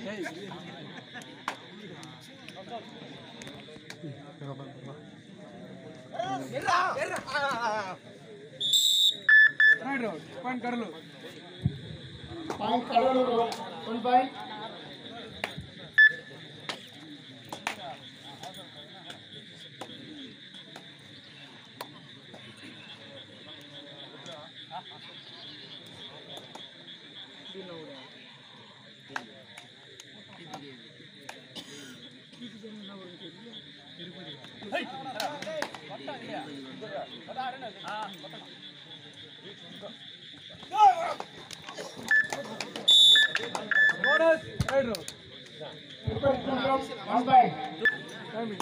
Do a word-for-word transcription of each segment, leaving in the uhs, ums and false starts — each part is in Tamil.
Point कर लो point कर लो one point bonus right row one point time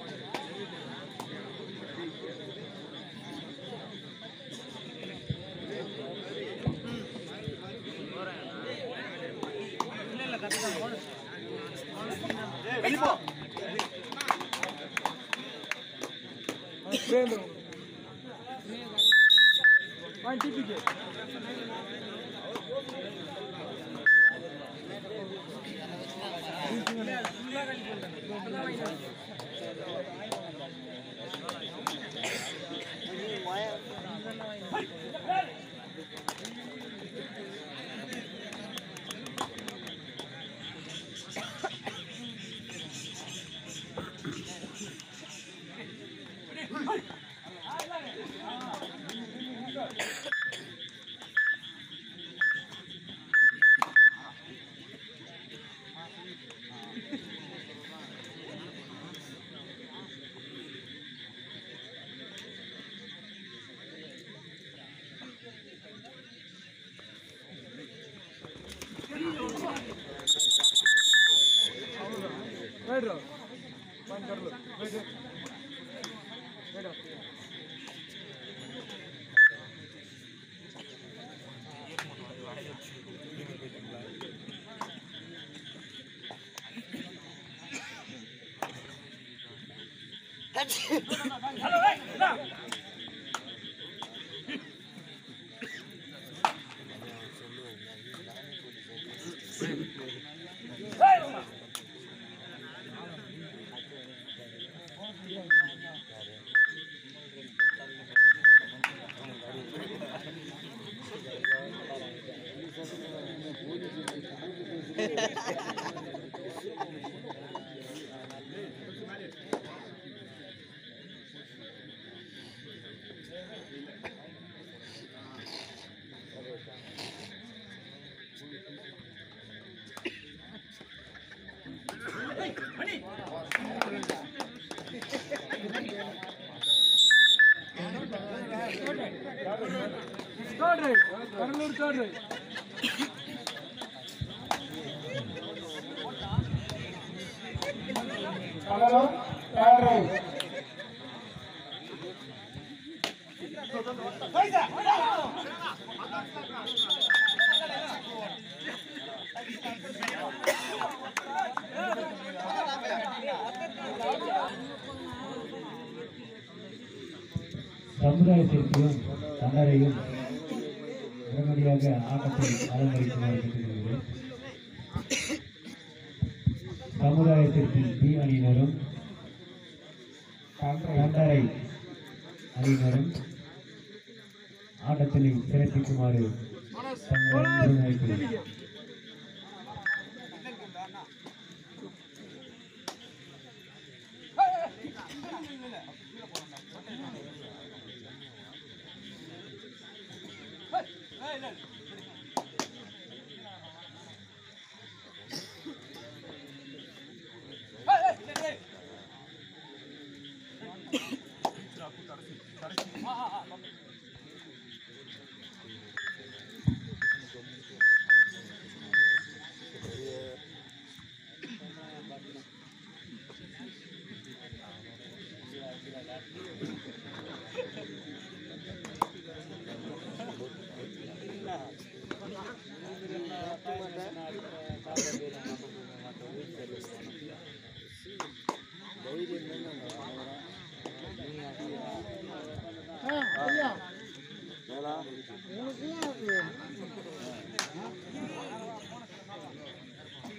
point T P K right row point कर लो wait wait wait up hello hey now third right Karnur third right Hello third right சமுதாயத்திற்கும் தன்னரையும் உடனடியாக ஆட்டத்தை அலங்கரிக்குமாறு கேட்டுக்கொள்கிறேன். சமுதாயத்திற்கு பி அணியினரும் தன்னரை அணியினரும் ஆட்டத்தினை சிறப்பிக்குமாறு தங்களை அழைக்கிறேன்.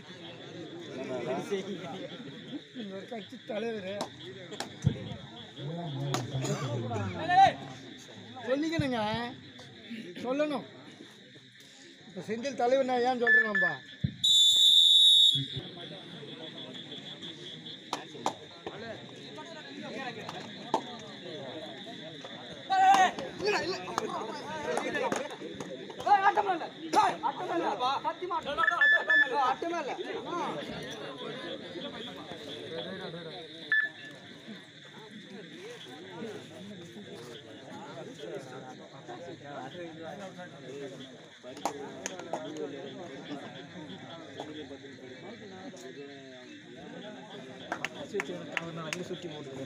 ஒரு கட்சி தலைவர் சொல்லிக்கணுங்க, சொல்லணும். இப்போ செந்தில் தலைவர் நான் ஏன் சொல்கிறேன் நம்ப சுற்றி போட்டு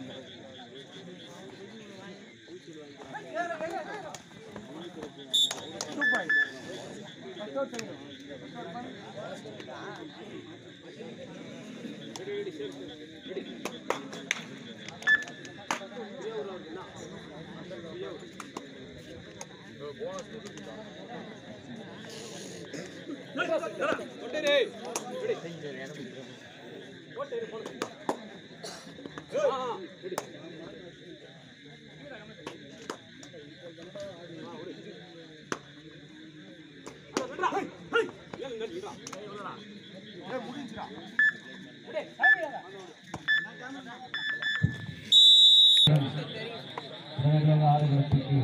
உடனடியாக ஆடுகளத்துக்கு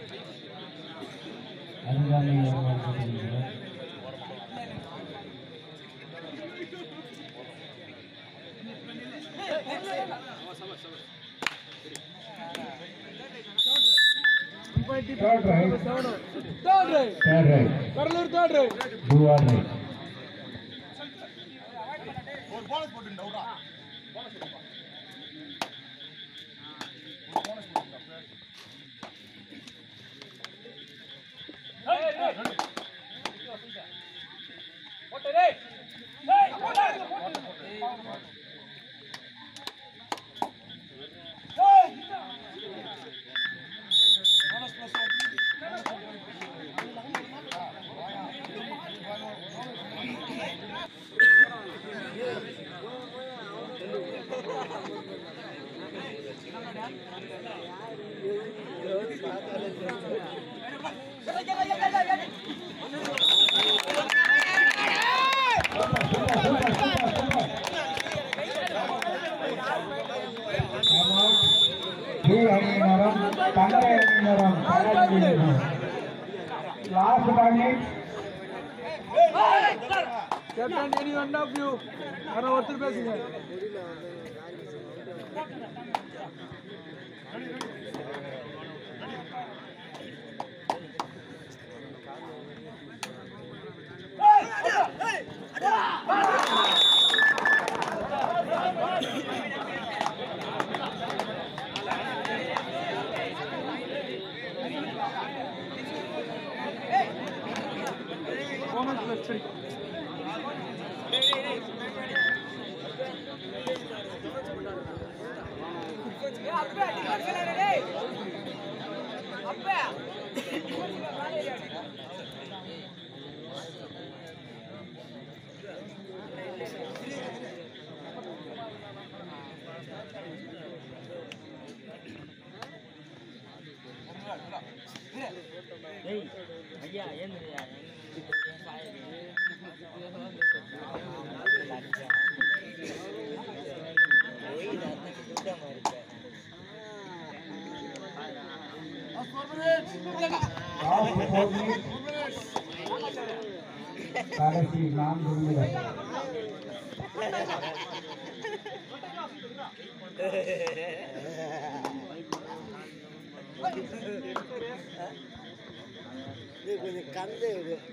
அருகாமை வரவேற்கப்படுகிறது. Third right. Third right. Third right. Kadalur third right. Do or right. ஒரு போனஸ் போட்டுடா ஊரா போனஸ் போடுப்பா ஒரு போனஸ் போட்டுடா ஏய் ஏய் போடு டேய் ஏய் போடு போடு ஏய் bonus plus Last minute. Captain, any one of you? Ana ஒருத்தர் பேசுங்க. ஐயா ஏன் கடைசி நான்கு நிமிடம். கொஞ்சம் கந்து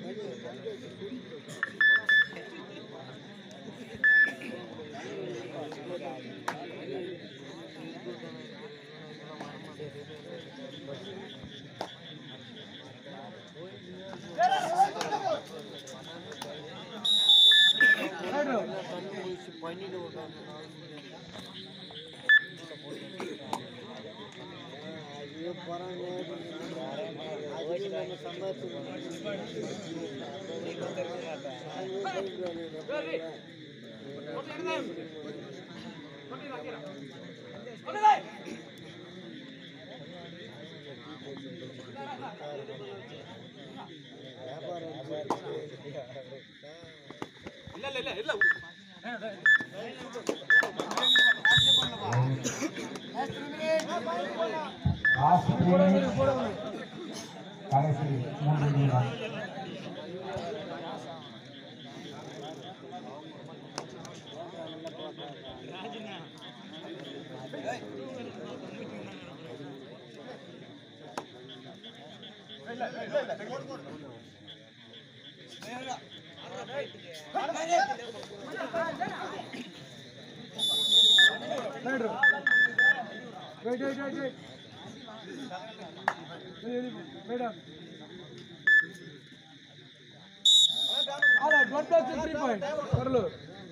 பண்ணிட்டு ஐயோ Last three minutes. கடைசி மூன்று நிமிடம். Wait, wait, wait, wait. Wait up. All right, one plus three point. Karlo.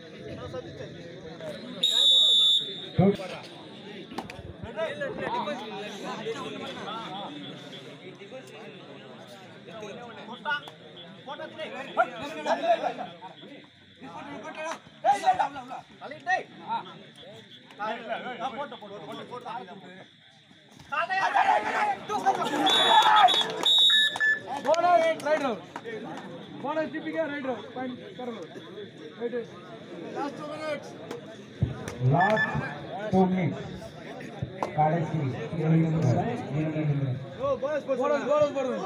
Bonus right round. Bonus tipping right round. Point Karlo. Wait, wait. Last two minutes. Last two minutes. கடைசி இரண்டு நிமிடம். இரண்டு நிமிடம். Bonus, bonus, bonus, bonus.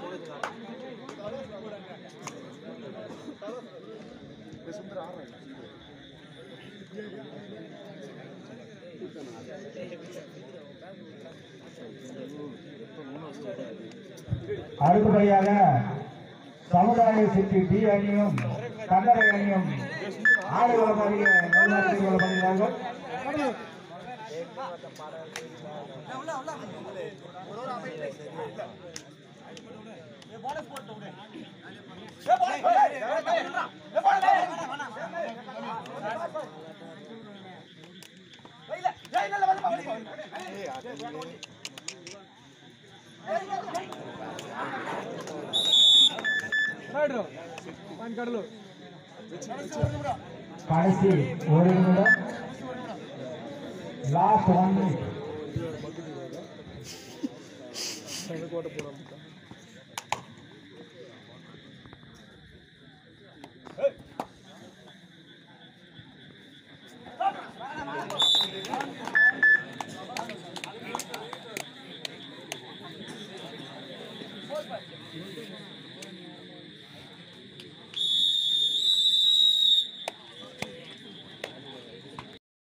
அடுத்தபடியாக சமுதாய சிட்டி டி அணியும் கன்னட அணியும் ஆடுகளம் அருகே நல்வாழ்த்துக் கொள்ளப்படுகிறார்கள். Right round. Point Karlo. கடைசி ஒரு நிமிடம். Last one minute.